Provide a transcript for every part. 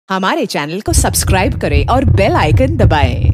हमारे चैनल को सब्सक्राइब करें और बेल आइकन दबाएं।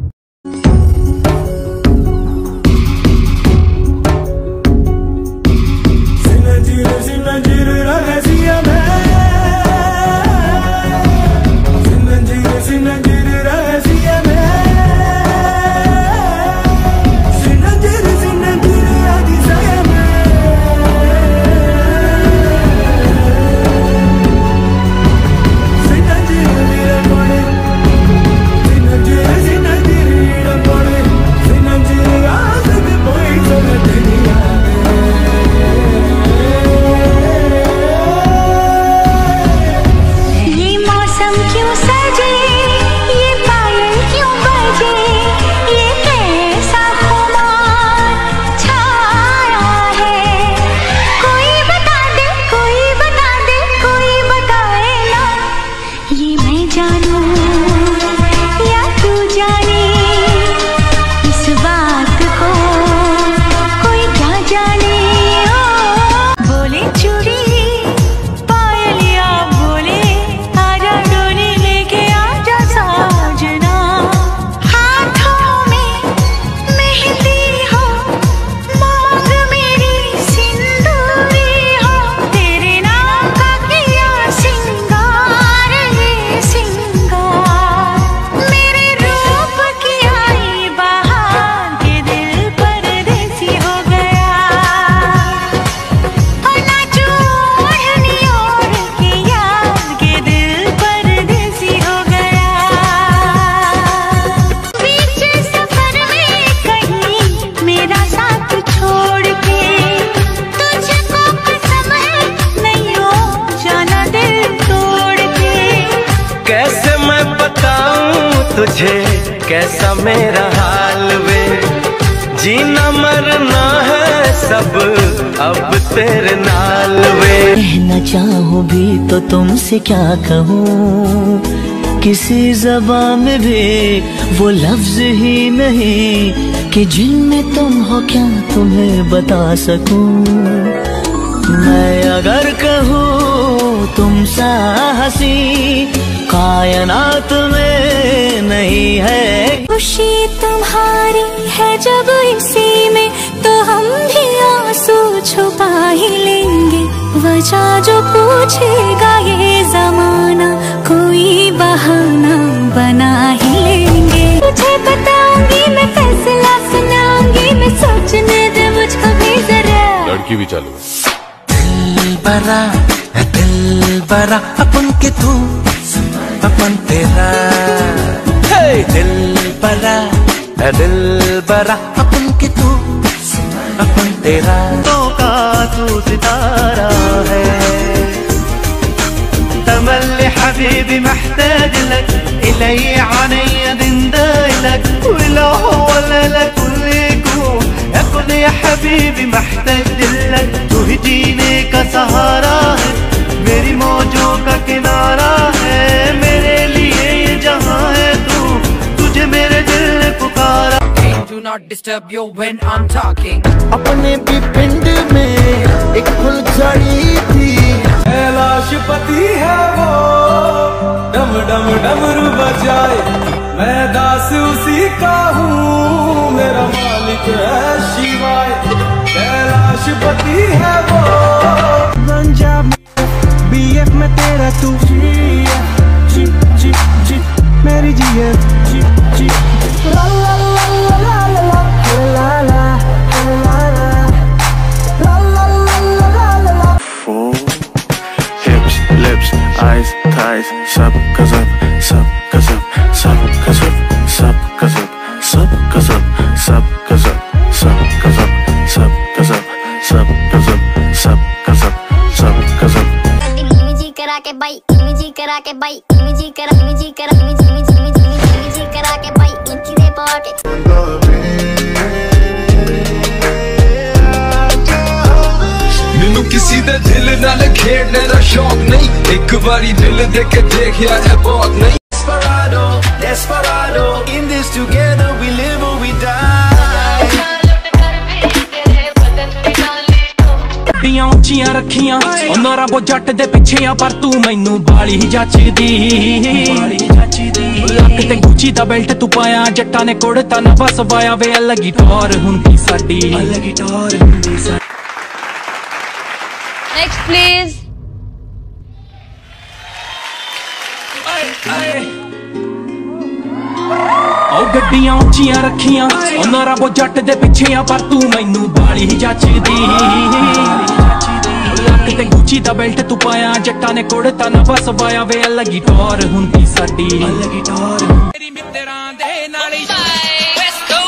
तुझे कैसा मेरा हाल वे, जीना मरना है सब अब तेरे नाल वे। कहना चाहूँ भी तो तुमसे क्या कहूँ, किसी ज़बान में भी वो लफ्ज ही नहीं कि जिनमें तुम हो क्या तुम्हें बता सकूँ। मैं अगर कहूँ तुम सा हंसी कायनात में नहीं है। खुशी तुम्हारी है जब इसी में तो हम भी आंसू छुपा ही लेंगे। वजह जो पूछेगा ये जमाना कोई बहाना बना ही लेंगे। तुझे बताऊंगी मैं फैसला सुनाऊंगी मैं, सोचने दे मुझको भी जरा। लड़की भी चालू दिल बरा अपन के तू अपन तेरा, दिल बरा अपन के तू अपन तेरा। तो का तू सितारा है تملي حبيبي محتاج لك إلي عني دندايلك ولو هو لك كل يكون يا حبيبي محتاج لك तू ही जीने का सहारा है, मेरी मौजों का किनारा है, मेरे लिए ये जहां है तू, तुझे मेरे दिल ने पुकारा। Do not disturb you when I'm talking। अपने भी पिंड में एक फुलझड़ी थी, कैलाशपति है वो डम डम डमरू बजाए, मैं दास उसी का हूँ, मेरा मालिक है शिवाय। कैलाशपति है वो पंजाब बीएफ में तेरा तू, जी जी जी मेरी जीएफ जी जी ला ला ला ला ला ला ला ला ला ला ला ला ला। Hips, lips, eyes, thighs, सब गजब, सब गजब, सब गजब, सब गजब, सब गजब, सब गजब, सब गजब, सब गजब, सब गजब, सब गजब, सब गजब। करा के बाई इलमी करा के बाई इलमी करा इलमी करा इलमी करा के बाई इंची दे पाके। मैनू किसी दे दिल नाल खेडने दा शौक नहीं, एक बारी दिल दे के देखिया है बहुत नहीं। Desperado, desperado, in this together we live or we die। गड्डियां उच्चियां रखियां उन्हां रब जट दे पिछे आ पर तू मैनू बाली ही जचदी लक ते गुची दा बेल्ट तू पाया जट्टां ने कुड़ता ना बस वाया वे अलग ही टौर हुंदी साडी नेक्स्ट प्लीज ओ गड्डियां उच्चियां रखियां उन्हां रब जट दे पिछे आ पर तू मैनू बाली ही जचदी लक ते गुची दा बेल्ट तू पाया जट्टां ने कुड़ता ना बस वाया वे अलग ही टौर हुंदी साडी मेरी मित्तरां दे नाल ही let's go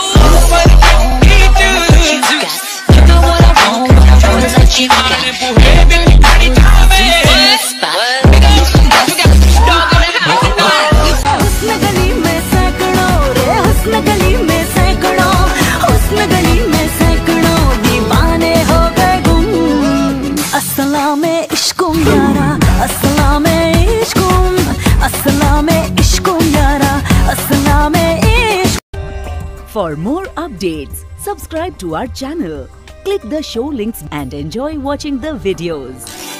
For more updates, subscribe to our channel, click the show links and enjoy watching the videos.